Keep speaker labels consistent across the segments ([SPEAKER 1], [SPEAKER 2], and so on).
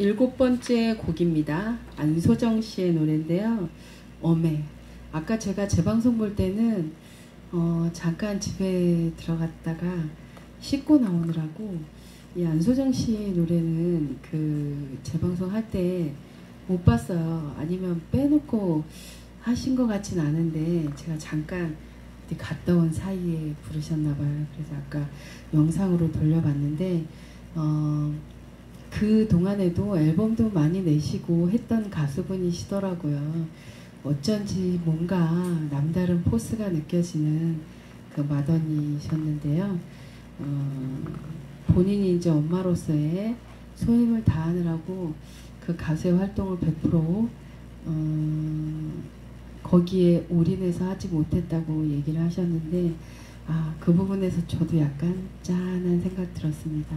[SPEAKER 1] 7번째 곡입니다. 안소정 씨의 노래인데요. 어메. 아까 제가 재방송 볼 때는 잠깐 집에 들어갔다가 씻고 나오느라고 이 안소정 씨 노래는 그 재방송 할 때 못 봤어요. 아니면 빼놓고 하신 것 같진 않은데 제가 잠깐 갔다 온 사이에 부르셨나봐요. 그래서 아까 영상으로 돌려봤는데 그 동안에도 앨범도 많이 내시고 했던 가수분이시더라고요. 어쩐지 뭔가 남다른 포스가 느껴지는 그 마더니셨는데요. 본인이 이제 엄마로서의 소임을 다하느라고 그 가수의 활동을 100% 거기에 올인해서 하지 못했다고 얘기를 하셨는데 그 부분에서 저도 약간 짠한 생각 들었습니다.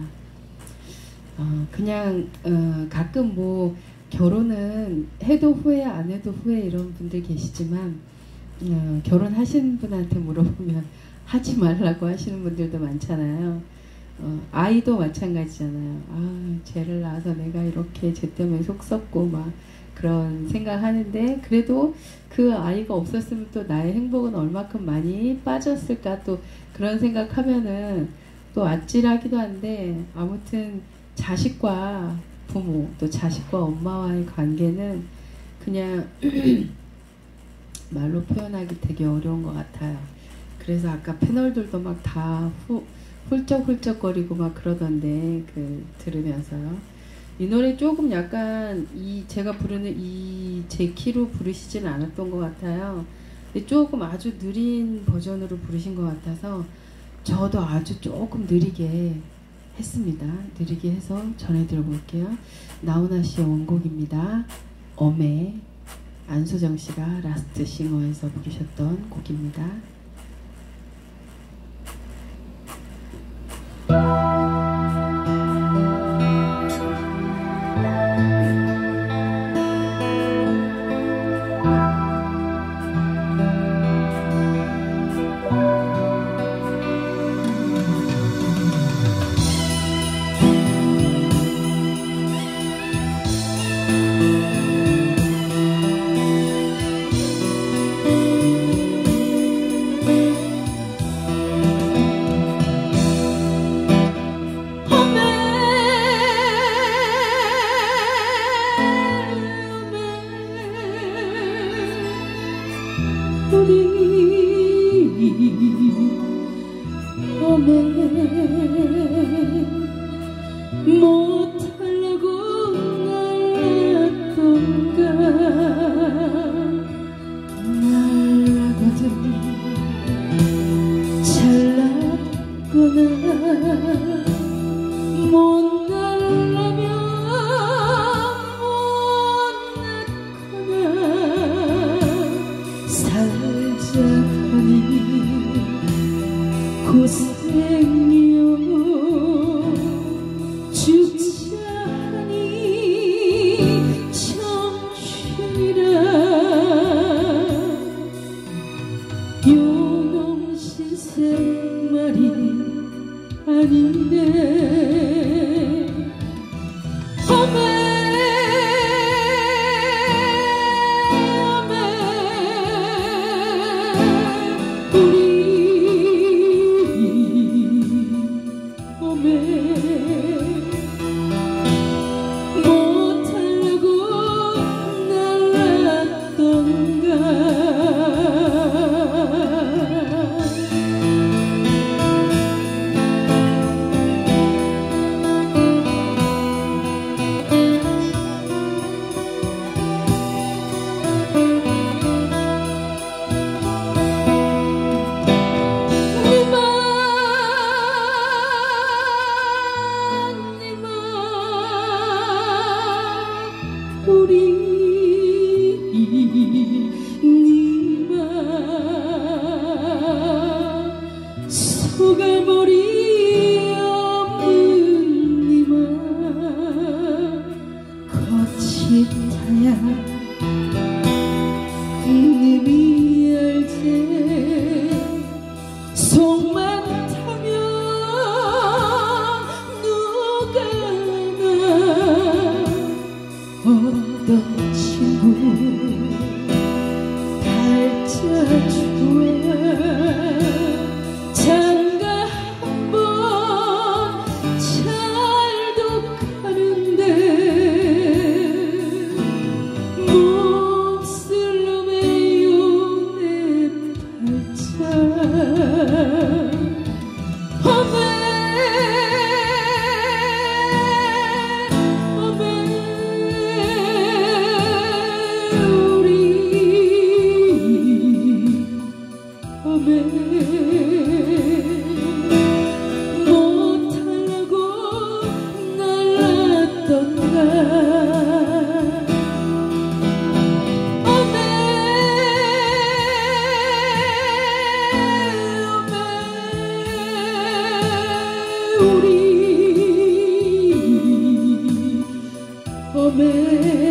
[SPEAKER 1] 그냥 가끔 뭐 결혼은 해도 후회 안 해도 후회 이런 분들 계시지만 결혼하신 분한테 물어보면 하지 말라고 하시는 분들도 많잖아요. 아이도 마찬가지잖아요. 쟤를 낳아서 내가 이렇게 쟤 때문에 속 썩고 막 그런 생각하는데 그래도 그 아이가 없었으면 또 나의 행복은 얼마큼 많이 빠졌을까 또 그런 생각하면은 또 아찔하기도 한데 아무튼 자식과 부모 또 자식과 엄마와의 관계는 그냥 말로 표현하기 되게 어려운 것 같아요. 그래서 아까 패널들도 막 다 훌쩍훌쩍거리고 막 그러던데 들으면서요. 이 노래 조금 약간 제가 부르는 제 키로 부르시진 않았던 것 같아요. 근데 조금 아주 느린 버전으로 부르신 것 같아서 저도 아주 조금 느리게 했습니다. 느리게 해서 전해드려 볼게요. 나훈아 씨의 원곡입니다. 어메. 안소정 씨가 라스트 싱어에서 부르셨던 곡입니다.
[SPEAKER 2] 못하려고 날았던가 날라거든 잘났거나 못 날라면 못 낳거나 살자 하니 고생이여 죽자 하니 청춘이라 요놈 신생 말이 아닌데 소갈머리 없는 니마 거짓하야 님이 알지 속만 타면 누가 나 마음에